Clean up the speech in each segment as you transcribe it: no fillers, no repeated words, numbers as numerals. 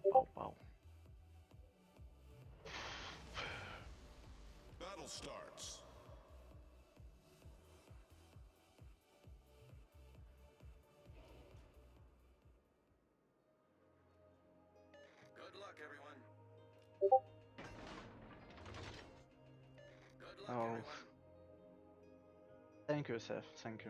Пау. Battle starts. Good luck, everyone. Good luck, Oh. everyone. Thank you, Seth. Thank you.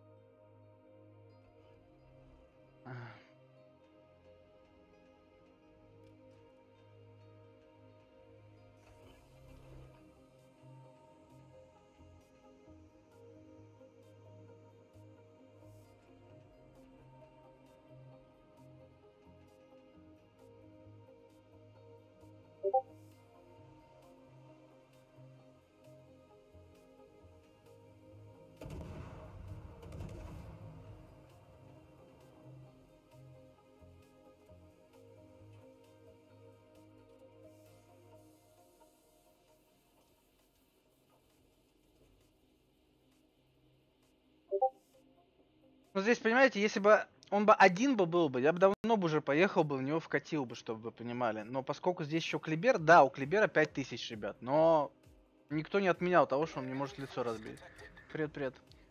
Ну здесь, понимаете, если бы он бы один бы был бы, я бы давно бы уже поехал бы в него вкатил бы, чтобы вы понимали. Но поскольку здесь еще Клибер, да, у Клибера 5000, ребят, но никто не отменял того, что он не может лицо разбить. Привет, привет.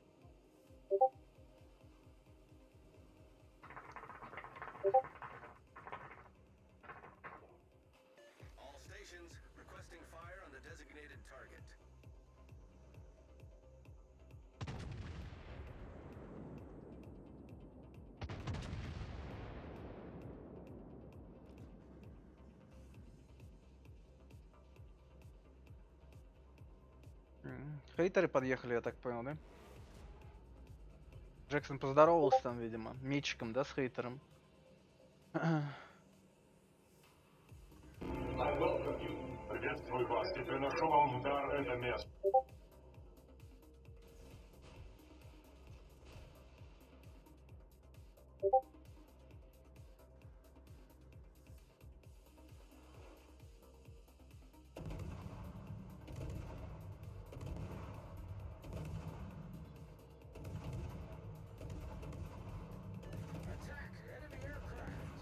All stations requesting fire on the designated target. Хейтеры подъехали, я так понял, да? Джексон поздоровался там, видимо, мечиком, да, с хейтером. Приветствую вас и приношу вам в дар это место. Attack enemy aircraft.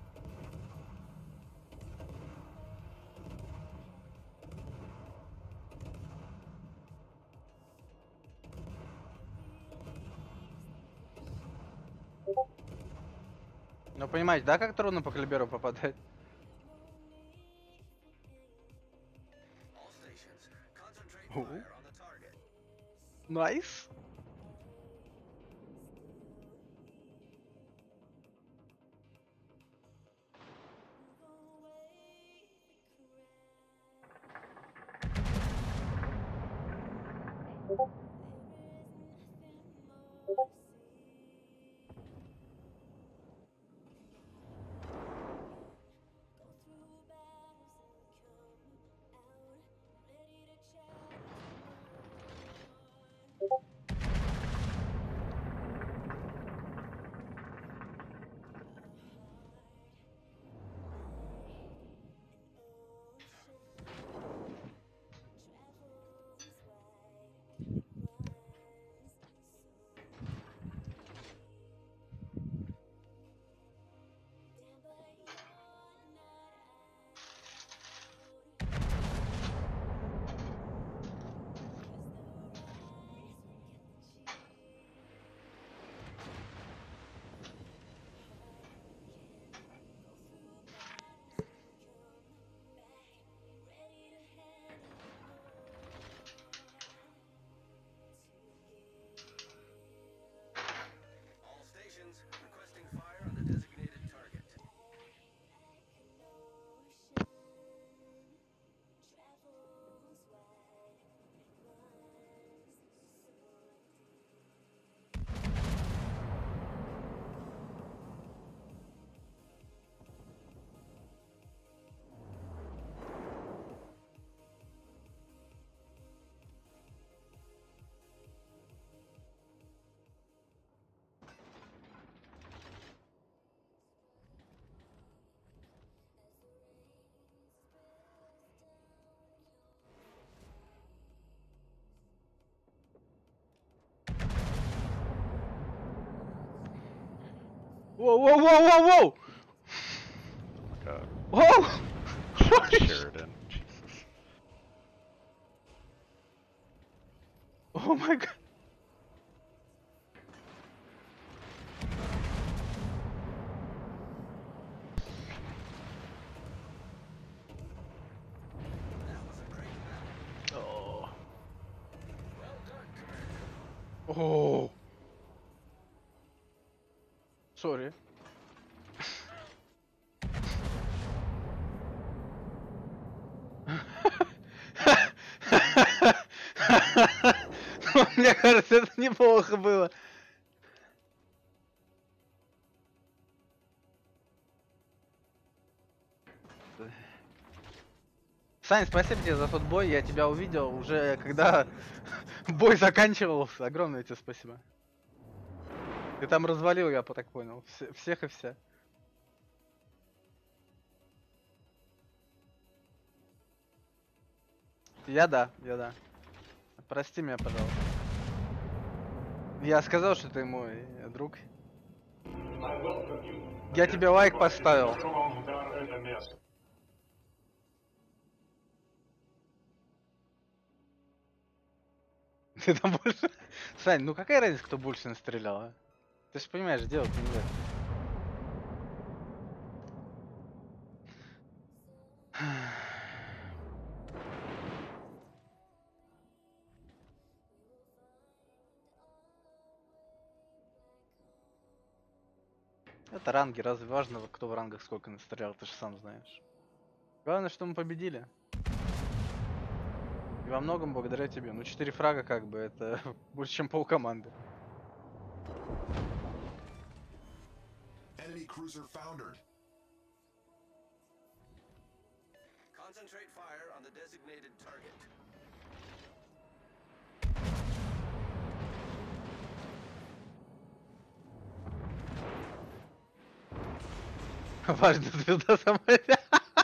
Ну понимаете, да, как трудно по Клиберу попадать? All stations concentrate Ooh. fire on the target. Найс. All stations requesting fire on the designated target. Воу-воу-воу-воу-воу! Oh my god. Oh! Sheridan. Jesus. Oh my god. Oh. Oh. Sorry. Мне кажется, это неплохо было. Сань, спасибо тебе за тот бой. Я тебя увидел уже, когда бой заканчивался. Огромное тебе спасибо. Ты там развалил, я так понял. Всех и вся. Я да. Прости меня, пожалуйста. Я сказал, что ты мой друг. I welcome you. Я тебе лайк поставил. Приношу вам в дар это место. Ты там больше... Сань, ну какая разница, кто больше настрелял, а? Ты же понимаешь, дело не в этом. Это ранги, разве важно, кто в рангах сколько настрелял, ты же сам знаешь. Главное, что мы победили. И во многом благодаря тебе. Ну, 4 фрага как бы, это больше, чем полкоманды. Enemy cruiser foundered. Concentrate fire on the designated target. Важная звезда самолета.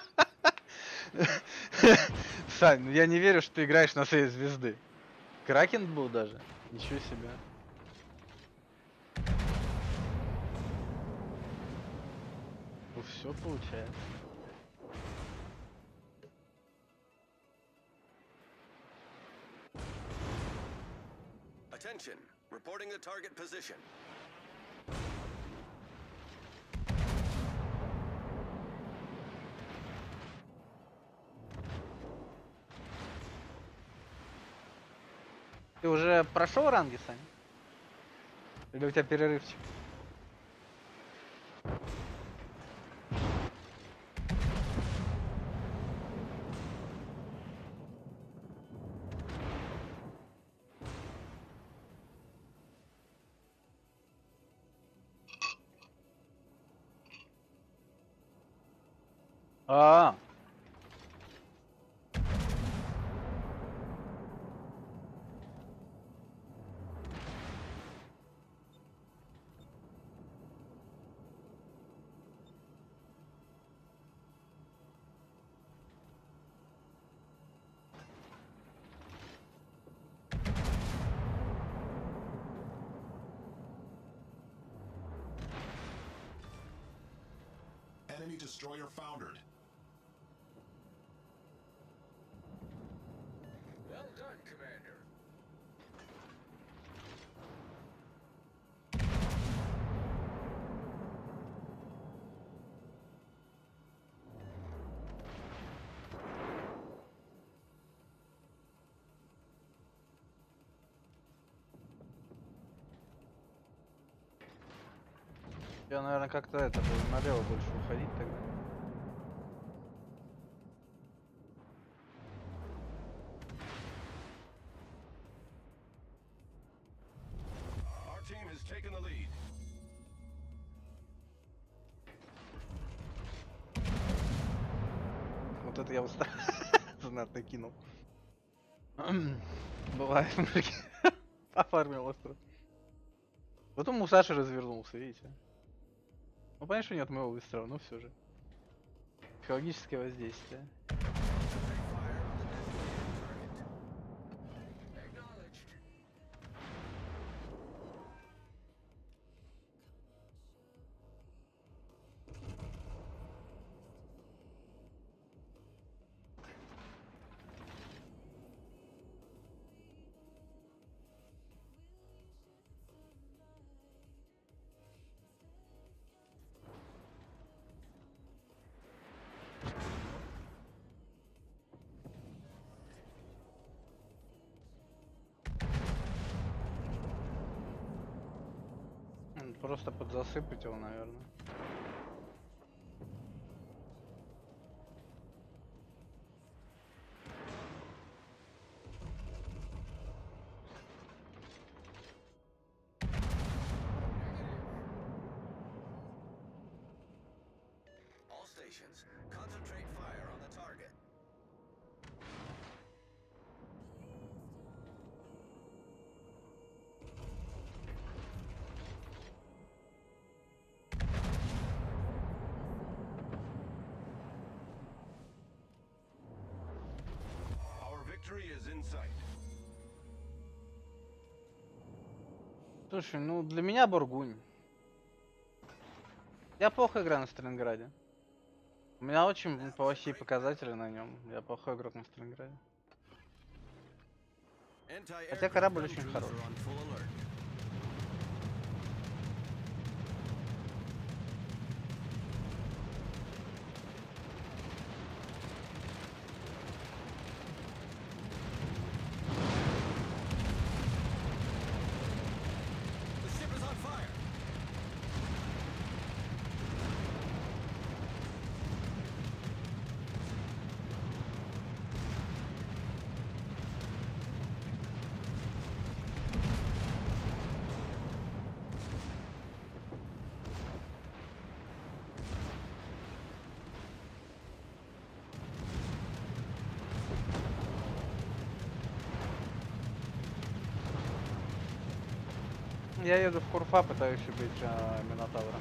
Сань, ну я не верю, что ты играешь на своей звезды. Кракен был даже. Ничего себе. Ну все получается. Attention. Reporting the target position. Ты уже прошел ранги, Сань? Или у тебя перерывчик? А, Enemy destroyer foundered. Well done, Commander. я, наверное, как-то это буду налево больше уходить тогда. Our team has taken the lead. Вот это я вот знатно кинул. Бывает, мужики. Оформил остров. Потом у Саши развернулся, видите? Ну, понятно, что нет моего выстрела, но все же. Психологическое воздействие. Concentrate fire on the designated target. Acknowledged. Просто подзасыпать его, наверное. All stations, concentrate fire on the target. Our victory is in sight. Слушай, ну для меня Бургунь. Я плохо играю на Сталинграде. У меня очень плохие показатели на нем. Я плохой игрок на Сталинграде. Хотя корабль очень хороший. Я еду в Курфа, пытаюсь убить Минотавра.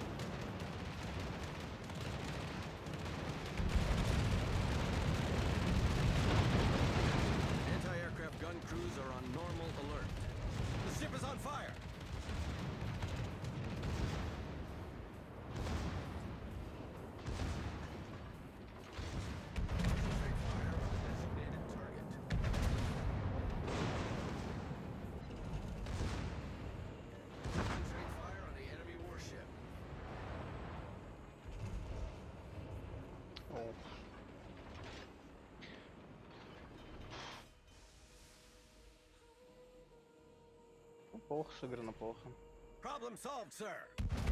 Anti-aircraft gun crews are on normal alert. The ship is on fire. Concentrate fire on the designated target. Concentrate fire on the enemy warship. Ну, плохо сыграно, плохо. Problem solved, sir.